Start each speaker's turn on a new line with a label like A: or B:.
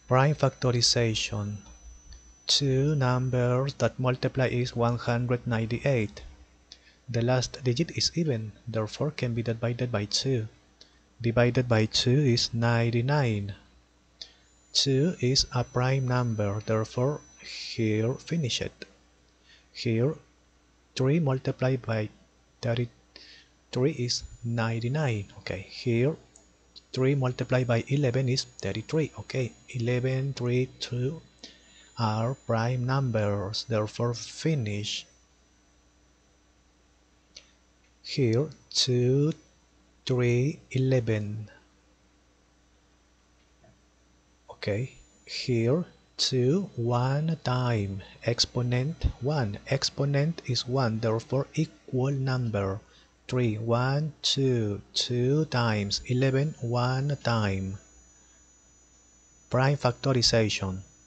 A: Prime factorization. Two numbers that multiply is 198. The last digit is even, therefore can be divided by 2. Divided by 2 is 99. 2 is a prime number, therefore here finish it. Here 3 multiplied by 33 is 99. Okay, here 3 multiplied by 11 is 33. Okay, 11, 3, 2 are prime numbers, therefore finish. Here 2, 3, 11. Okay, here 2 one time, exponent 1. Exponent is 1, therefore equal number. 3, 1, 2, 2 times 11, 1 time. Prime factorization.